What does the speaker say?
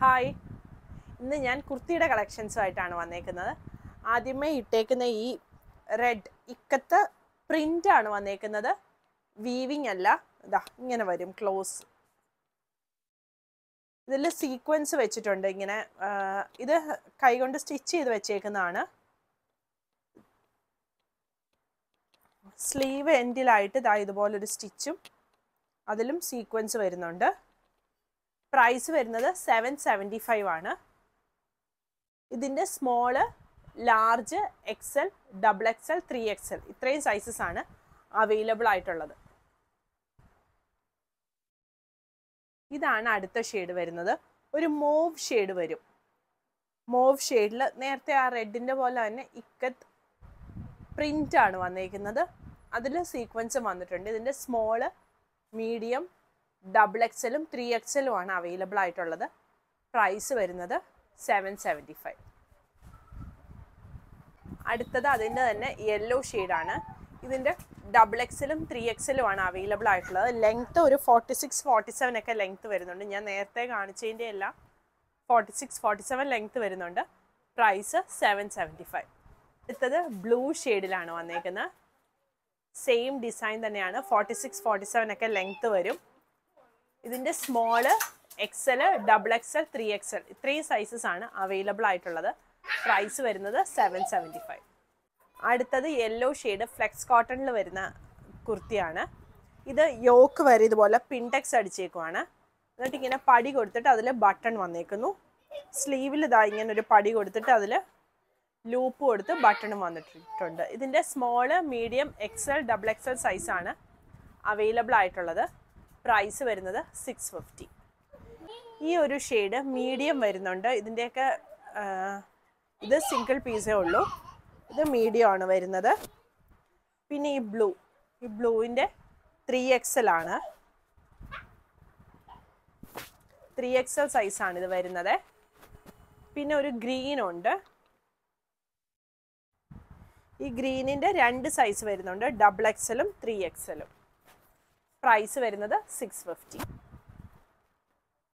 Hi, ഇന്ന് ഞാൻ കുർത്തിയുടെ കളക്ഷൻസുമായിട്ടാണ് വന്നേക്കുന്നത്. ആദ്യമേ ഇട്ടേക്കുന്ന ഈ റെഡ് ഇക്കത്ത് പ്രിൻ്റാണ് വന്നേക്കുന്നത്. വീവിങ് അല്ല, ഇതാ ഇങ്ങനെ വരും ക്ലോസ്. ഇതിൽ സീക്വൻസ് വെച്ചിട്ടുണ്ട്. ഇങ്ങനെ ഇത് കൈകൊണ്ട് സ്റ്റിച്ച് ചെയ്ത് വെച്ചേക്കുന്നതാണ്. സ്ലീവ് എൻഡിലായിട്ട് ഇതാ ഇതുപോലൊരു സ്റ്റിച്ചും അതിലും സീക്വൻസ് വരുന്നുണ്ട്. പ്രൈസ് വരുന്നത് 775 ആണ്. ഇതിൻ്റെ small, large, XL, double XL, 3XL ഇത്രയും സൈസസ് ആണ് അവൈലബിൾ ആയിട്ടുള്ളത്. ഇതാണ് അടുത്ത ഷെയ്ഡ് വരുന്നത്. ഒരു മോവ് ഷെയ്ഡ് വരും. മോവ് ഷെയ്ഡിൽ നേരത്തെ ആ റെഡിൻ്റെ പോലെ തന്നെ ഇക്കത്ത് പ്രിൻ്റ് ആണ് വന്നേക്കുന്നത്. അതിൽ സീക്വൻസും വന്നിട്ടുണ്ട്. ഇതിൻ്റെ സ്മോള്, മീഡിയം, ഡബിൾ എക്സലും 3XL ആണ് അവൈലബിൾ ആയിട്ടുള്ളത്. പ്രൈസ് വരുന്നത് 775. അടുത്തത് അതിൻ്റെ തന്നെ യെല്ലോ ഷെയ്ഡാണ്. ഇതിൻ്റെ ഡബിൾ എക്സലും 3XL ആണ് അവൈലബിൾ ആയിട്ടുള്ളത്. ലെങ്ത്ത് ഒരു 46-47 ഒക്കെ ലെങ്ത്ത് വരുന്നുണ്ട്. ഞാൻ നേരത്തെ കാണിച്ചതിൻ്റെ എല്ലാം 46-47 ലെങ്ത്ത് വരുന്നുണ്ട്. പ്രൈസ് 775. അടുത്തത് ബ്ലൂ ഷെയ്ഡിലാണ് വന്നേക്കുന്നത്. സെയിം ഡിസൈൻ തന്നെയാണ്. 46-47 ഒക്കെ ലെങ്ത്ത് വരും. ഇതിൻ്റെ small, XL, double XL, 3XL ഇത്രയും സൈസസ് ആണ് അവൈലബിൾ ആയിട്ടുള്ളത്. പ്രൈസ് വരുന്നത് 775. അടുത്തത് യെല്ലോ ഷെയ്ഡ് ഫ്ലെക്സ് കോട്ടണിൽ വരുന്ന കുർത്തിയാണ്. ഇത് യോക്ക് വരെ ഇതുപോലെ പിൻടെക്സ് അടിച്ചേക്കുവാണ്. എന്നിട്ട് ഇങ്ങനെ പടി കൊടുത്തിട്ട് അതിൽ ബട്ടൺ വന്നേക്കുന്നു. സ്ലീവിൽ ഇതാ ഇങ്ങനെ ഒരു പടി കൊടുത്തിട്ട് അതിൽ ലൂപ്പ് കൊടുത്ത് ബട്ടണും വന്നിട്ടുണ്ട്. ഇതിൻ്റെ small, medium, XL, double XL സൈസാണ് അവൈലബിൾ ആയിട്ടുള്ളത്. പ്രൈസ് വരുന്നത് 650. ഈ ഒരു ഷെയ്ഡ് മീഡിയം വരുന്നുണ്ട്. ഇതിൻ്റെയൊക്കെ ഇത് സിംഗിൾ പീസേ ഉള്ളൂ. ഇത് മീഡിയം ആണ് വരുന്നത്. പിന്നെ ഈ ബ്ലൂവിൻ്റെ 3XL ആണ്. 3XL സൈസാണ് ഇത് വരുന്നത്. പിന്നെ ഒരു ഗ്രീൻ ഉണ്ട്. ഈ ഗ്രീനിൻ്റെ 2 സൈസ് വരുന്നുണ്ട്, ഡബിൾ എക്സലും 3XL. പ്രൈസ് വരുന്നത് 650.